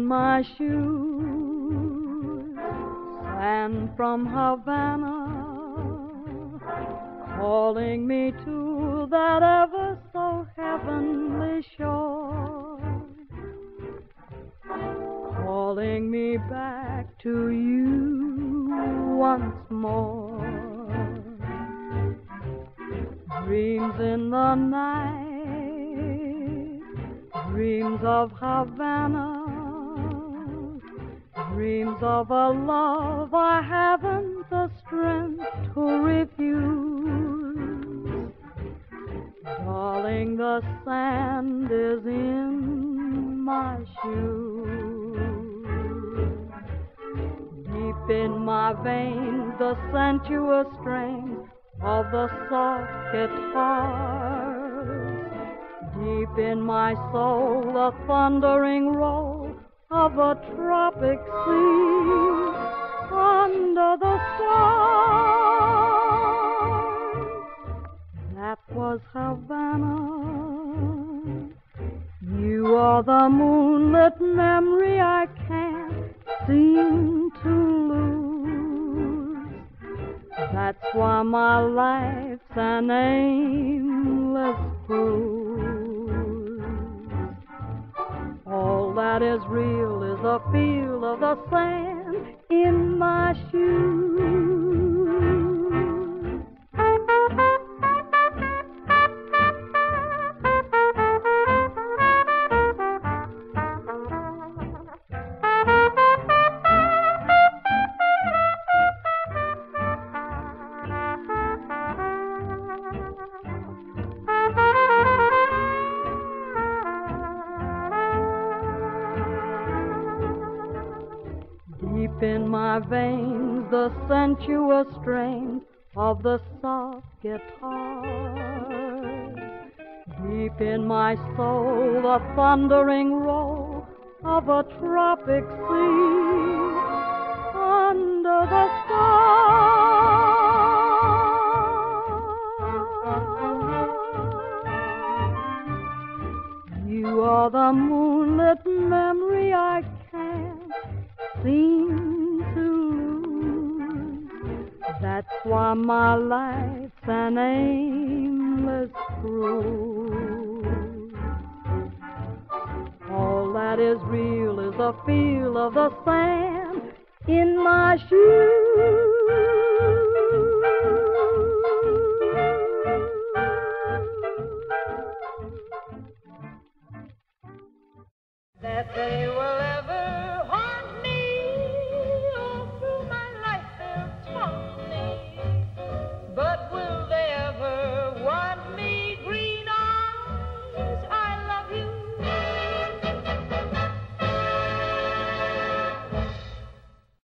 my shoes, sand from Havana, calling me to that ever so heavenly shore, calling me back to you once more. Dreams in the night, dreams of Havana, dreams of a love I haven't the strength to refuse. Darling, the sand is in my shoes. Deep in my veins, the sensuous strains of the soft guitars. Deep in my soul, the thundering roll of a tropic sea under the stars. That was Havana. You are the moonlit memory I can't seem to lose. That's why my life's an aimless cruise. All that is real is the feel of the sand in my shoes. In my veins, the sensuous strain of the soft guitar. Deep in my soul, the thundering roll of a tropic sea under the stars. You are the moonlit memory I can't seem to lose. That's why my life's an aimless cruise. All that is real is the feel of the sand in my shoes. That they will ever